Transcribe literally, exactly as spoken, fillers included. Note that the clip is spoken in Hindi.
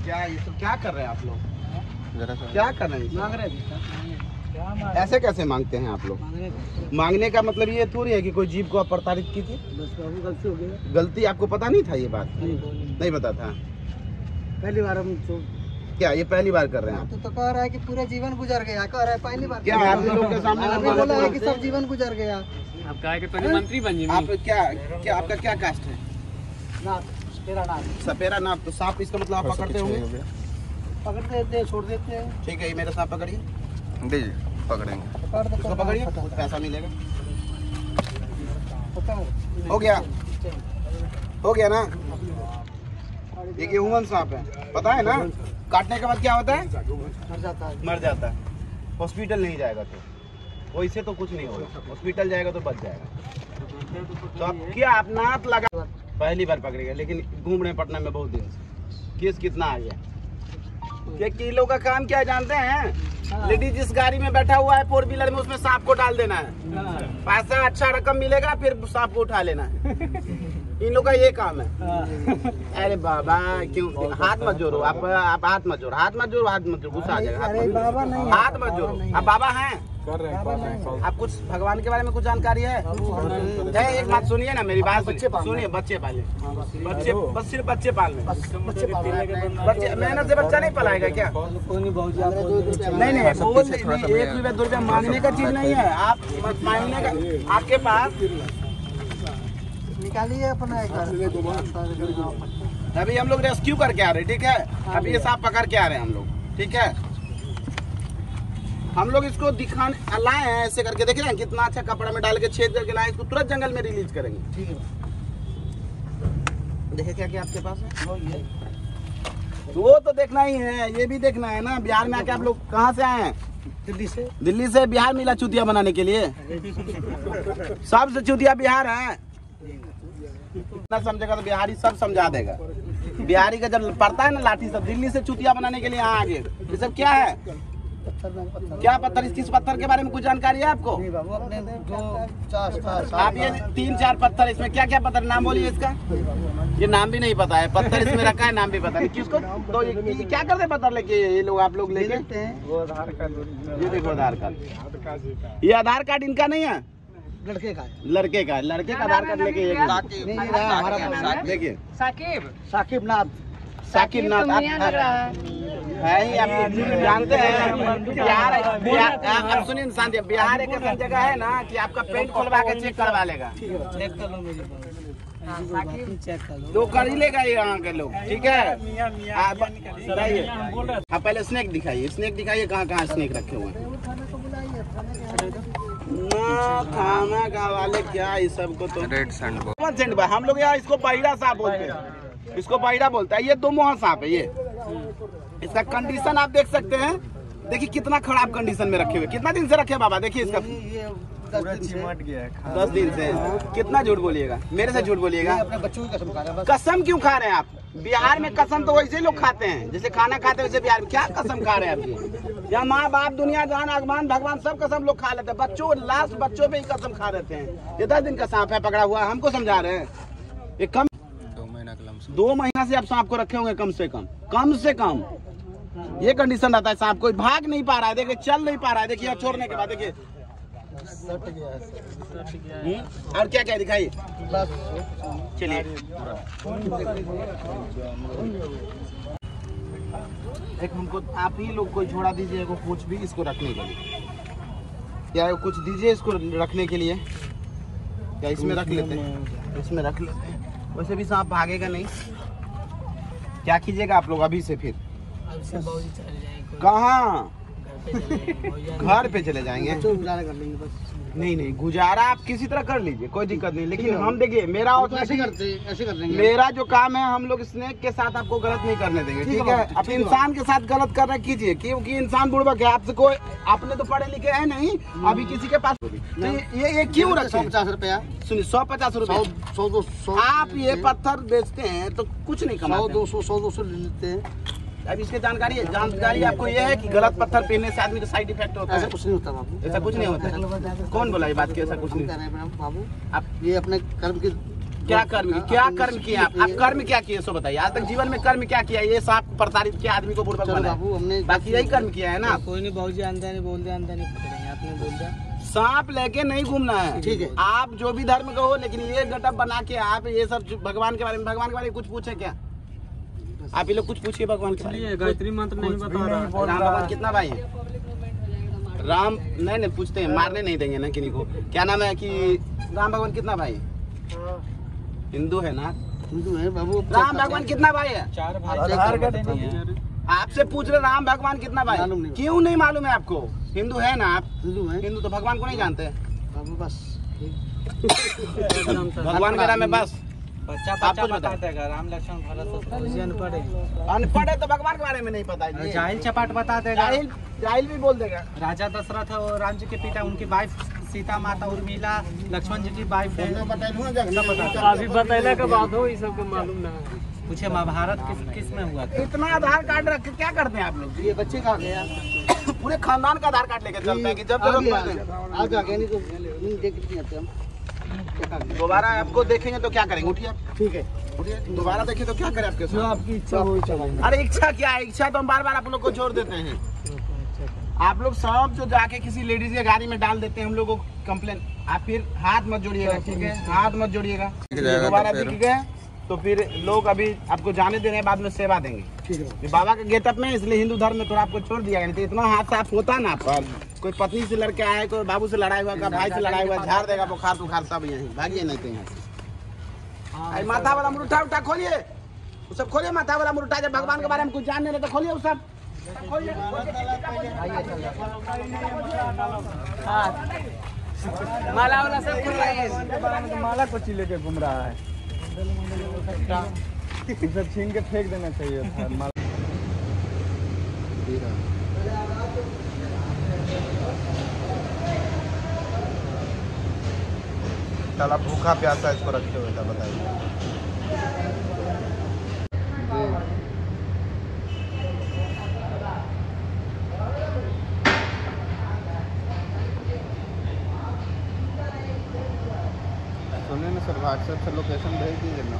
क्या ये सब क्या कर रहे हैं आप लोग? क्या कर रहे हैं? मांग रहे हैं। ऐसे कैसे मांगते हैं आप लोग? मांगने का मतलब ये थोड़ी है कि कोई जीव को आप प्रताड़ित कीजिए। बस बाबू गलती हो गई। गलती आपको पता नहीं था ये बात? नहीं, नहीं पता था। पहली बार हम तो क्या ये पहली बार कर रहे हैं आप? तो, तो कह रहा है कि पूरा जीवन गुजर गया, कह रहा है पहली बार। क्या आप लोग के सामने अभी बोला है कि सब जीवन गुजर गया। आप कहा कि तो मंत्री बन जी। आप क्या क्या आपका क्या कास्ट है? नाथ, सपेरा नाथ। सपेरा नाथ। तो सांप इसका मतलब आप पकड़ते होंगे? पकड़ देते हैं, छोड़ देते हैं। ठीक है, ये मेरा सांप पकड़िए। दीजिए, पकड़ेंगे। पकड़ दो, इसको पकड़िए, कुछ पैसा मिलेगा। पकड़। हो गया हो गया ना? ये ह्यूमन सांप है, पता है ना? काटने के बाद क्या होता है? मर जाता है। मर जाता है। हॉस्पिटल नहीं जाएगा तो वैसे तो कुछ नहीं होगा, हॉस्पिटल जाएगा तो बच जाएगा। तो अब क्या आप नाथ लगा पहली बार पकड़ेगा, लेकिन घूम रहे पटना में बहुत दिन से। केस कितना आ गया? क्या किलो का काम क्या जानते हैं? लेडीज जिस गाड़ी में बैठा हुआ है फोर व्हीलर में, उसमें सांप को डाल देना है। पैसा अच्छा रकम मिलेगा, फिर सांप को उठा लेना है। इन लोग का ये काम है। अरे बाबा क्यों हाथ मत जोड़ो आप आप हाथ मत जोड़ो, हाथ मत जोड़ो, हाथ मत जोड़ो, गुस्सा आ जाएगा। अरे बाबा नहीं, हाथ मत जोड़ो। आप बाबा हैं? कर रहे हैं, कर रहे हैं। आप कुछ भगवान के बारे में कुछ जानकारी है? है एक बात सुनिए ना, मेरी बात सुनिए। बच्चे पाले, बच्चे बस सिर्फ बच्चे पालने। बच्चे मेहनत से बच्चा नहीं पलाएगा क्या? नहीं नहीं, बोल एक रुपया दो रुपया मांगने का चीज नहीं है। आप मांगने का, आपके पास निकालिए अपना एक अभी हम लोग रेस्क्यू करके आ रहे हैं, ठीक है? अभी ये सांप पकड़ के आ रहे हैं हम लोग, ठीक है? हम लोग इसको दिखाने लाए हैं, ऐसे करके देख रहे हैं कितना अच्छा कपड़ा में डाल के छेद करके लाए। इसको तुरंत जंगल में रिलीज करेंगे, ठीक है। देखिए क्या क्या आपके पास है। वो तो देखना ही है, ये भी देखना है ना। बिहार में आके आप लोग कहाँ से आए हैं? दिल्ली से। दिल्ली से बिहार मिला चूतिया बनाने के लिए? सबसे चूतिया बिहार है ना। समझेगा तो बिहारी सब समझा देगा। बिहारी का जब पड़ता है ना लाठी सब, दिल्ली से चूतिया बनाने के लिए यहाँ आगे। ये सब क्या है? क्या पत्थर? किस पत्थर के बारे में कुछ जानकारी है आपको? नहीं बाबू, अपने जो चार आप ये तीन चार पत्थर, इसमें क्या क्या पत्थर नाम बोलिए इसका? ये नाम भी नहीं पता है। पत्थर इसमें रखा है, नाम भी पता नहीं किसको। तो ये, ये क्या करते पत्थर लेके ये लोग, आप लोग लेके? ये देखो आधार कार्ड। ये आधार कार्ड इनका नहीं है, लड़के का है। लड़के का है। लड़के का आधार कार्ड लेके ये हमारा देखिए साकिब साकिब नाथ। साकिब नाथ है ही। आप जानते हैं बिहार, बिहार अब सुनिए इंसान, बिहार एक ऐसा जगह है ना कि आपका पेंट खोलवा के चेक करवा लेगा। चेक कर लो मेरी बात। चेक कर लो। तो कर ही लेगा ये यहाँ के लोग, ठीक है? आप बताइए, आप पहले स्नेक दिखाइए, स्नेक दिखाइए कहाँ कहाँ स्नेक रखे हुए हैं। ना थाना का वाले क्या इस सब को तो रेड सैंड हम लोग यहाँ इसको बहिरा सांप बोलते हैं। इसको बहिरा बोलता है। ये दो मुहा सांप है। ये इसका कंडीशन आप देख सकते हैं। देखिए कितना खराब कंडीशन में रखे हुए। कितना दिन से रखे बाबा? देखिए इसका चिमट गया है। दस दिन से। कितना झूठ बोलिएगा? मेरे से झूठ बोलिएगा। अपने बच्चों की कसम खा रहे हैं। कसम क्यों खा रहे हैं आप? बिहार में कसम तो वैसे लोग खाते हैं जैसे खाना खाते हैं, वैसे बिहार में क्या कसम खा रहे हैं आप? यहाँ माँ बाप, दुनिया जहान, आसमान, भगवान सब कसम लोग खा लेते हैं। बच्चों, लास्ट बच्चों पे ही कसम खा लेते हैं। ये दस दिन का सांप है पकड़ा हुआ, हमको समझा रहे हैं। ये कम दो महीना का लमसम। दो महीना से आप सांप को रखे होंगे कम से कम, कम से कम। ये कंडीशन रहता है सांप। कोई भाग नहीं पा रहा है, देखिए चल नहीं पा रहा है। देखिए छोड़ने के बाद देखिए सट गया है। और क्या क्या दिखाइए। चलिए एक हमको आप ही लोग कोई छोड़ा दीजिए, को कुछ भी इसको रखने के लिए, या कुछ दीजिए इसको रखने के लिए। क्या इसमें रख लेते हैं? इसमें रख लेते हैं। वैसे भी सांप भागेगा नहीं। क्या कीजिएगा आप लोग अभी से? फिर कहाँ? घर पे चले जाएंगे। गुजारा कर लेंगे बस। नहीं नहीं, गुजारा आप किसी तरह कर लीजिए, कोई दिक्कत नहीं। लेकिन हम देखिए मेरा ऐसे करते ऐसे कर लेंगे। मेरा जो काम है, हम लोग स्नेक के साथ आपको गलत नहीं करने देंगे, ठीक है? आप इंसान के साथ गलत करना कीजिए, क्योंकि इंसान बुड़बक है। आपसे कोई, आपने तो पढ़े लिखे है नहीं, अभी किसी के पास तो ये ये क्यों रखे? सौ पचास रुपया। सुनिए, सौ पचास रुपए सौ दो सौ आप ये पत्थर बेचते हैं तो कुछ नहीं सौ कमाते। दो सौ सौ दो सौ लेते हैं। अब इसकी जानकारी है, जानकारी आपको ये है कि गलत पत्थर पहनने से आदमी का साइड इफेक्ट होता ऐसा है। कुछ नहीं होता बाबू। ऐसा कुछ नहीं होता है। कौन बोला ये बात की ऐसा कुछ नहीं? बाबू आप ये अपने कर्म की क्या कर्म क्या कर्म किए आप आप कर्म क्या किए सो बताइए। आज तक जीवन में कर्म क्या किया? ये सांप प्रताड़ित किया, आदमी को बुड़बक बनाया, बाबू हमने बाकी यही कर्म किया है ना। कोई नहीं बाबू जी, अंदर नहीं बोल दिया, अंदर नहीं पकड़ेंगे, आपने बोल दिया। सांप लेके नहीं घूमना है, ठीक है। आप जो भी धर्म का हो, लेकिन ये गटअप बना के आप ये सब जो भगवान के बारे में भगवान के बारे में कुछ पूछे क्या? आप ये लोग कुछ पूछिए भगवान के बारे में। गायत्री मंत्र नहीं बता रहा। राम भगवान कितना भाई है? राम नहीं नहीं पूछते हैं, मारने नहीं देंगे ना किसी को। क्या नाम है कि राम भगवान कितना भाई है? हिंदू है ना? हिंदू है बाबू। राम भगवान कितना भाई है? चार भाई। आपसे पूछ रहे राम भगवान कितना भाई? क्यों नहीं मालूम है आपको? हिंदू है ना आप? हिंदू है हिंदू तो भगवान को नहीं जानते बाबू, बस भगवान के नाम में बस बच्चा आप कुछ बता देगा। राम लक्ष्मण भरत अनपढ़ है, अनपढ़ है तो भगवान के बारे में नहीं पता है। जाहिल चपाट बता देगा। जाहिल जाहिल भी बोल देगा। राजा दशरथ और राम जी के पिता, उनकी वाइफ सीता माता उर्मिला लक्ष्मण जी की वाइफ है। अभी बतैला के बाद हो, ये सब के मालूम ना है। पूछे महाभारत किस किस में हुआ था? इतना आधार कार्ड रख के क्या करते हैं आप लोग? ये बच्चे का गया पूरे खानदान का आधार कार्ड लेके चलते हैं कि जब जरूरत पड़े। आगे आगे नहीं तो नहीं देख नहीं आते हम। दोबारा आपको देखेंगे तो क्या करेंगे? उठिए आप। ठीक है, उठिए, दोबारा देखें तो क्या करें आपके साथ? आपकी इच्छा हो चलेगा। अरे इच्छा क्या है? इच्छा तो हम बार बार आप लोग को छोड़ देते हैं। आप लोग सब जो जाके किसी लेडीज के गाड़ी में डाल देते हैं हम लोग को कंप्लेन। आप फिर हाथ मत जोड़िएगा, ठीक है? हाथ मत जोड़िएगा। दोबारा दिख गए तो फिर लोग अभी आपको जाने दे रहे हैं, बाद में सेवा देंगे, ठीक है? बाबा के गेटअप में, इसलिए हिंदू धर्म में थोड़ा आपको छोड़ दिया गया। नहीं तो इतना हाथ साफ होता ना पर कोई पत्नी से लड़के आए, कोई बाबू से लड़ाई हुआ, भाई से लड़ाई हुआ, झाड़ देगा बुखार बुखार सब यहीं भागिए नहीं तो यहाँ से। माथा वाला मुर्ठा उठा खोलिए, वो सब खोलिए माथा वाला मुर्ठा। जब भगवान के बारे में कुछ जानने लगे तो खोलिए वो सब। माला वाला सब खुल रहा है। माला को ची लेके घूम रहा है, उसे छीन के फेंक देना चाहिए था। माला साला भूखा प्यासा इसको रखे हुए था, बताइए। सुनिए ना सर, व्हाट्सएप से लोकेशन भेज दीजिए।